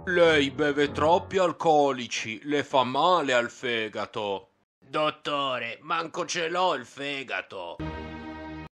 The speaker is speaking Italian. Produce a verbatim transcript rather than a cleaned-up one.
Lei beve troppi alcolici, le fa male al fegato. Dottore, manco ce l'ho il fegato.